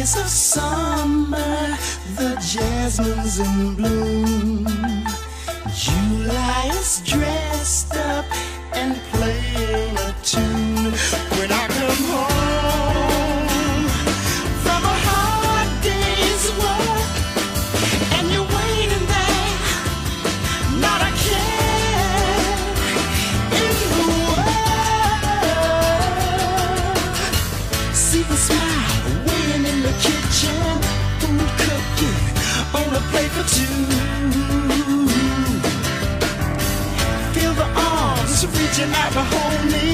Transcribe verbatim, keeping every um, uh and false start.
days of summer, the jasmine's in bloom. July is dressed up and playing a tune. When I come home from a hard day's work and you're waiting there, not a care in the world. See the smile waiting in the kitchen, food cooking on a plate for two. Feel the arms reaching out to hold me.